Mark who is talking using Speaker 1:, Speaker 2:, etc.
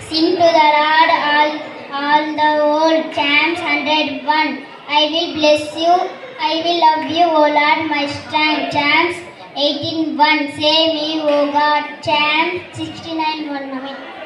Speaker 1: Sing to the Lord, all the old Psalms 101. I will bless you, I will love you, O Lord, my strength. Psalms 18:1. Save me, O God. Psalms 69:1. Amen.